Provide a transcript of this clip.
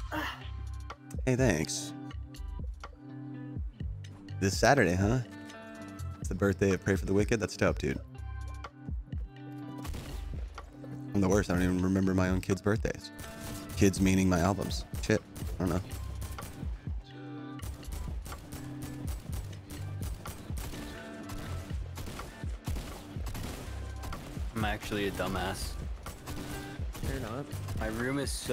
Hey, thanks. This Saturday, huh? It's the birthday of Pray for the Wicked. That's dope, dude. I'm the worst. I don't even remember my own kids' birthdays. Kids meaning my albums. Shit. I don't know. I'm actually a dumbass. You're not. My room is so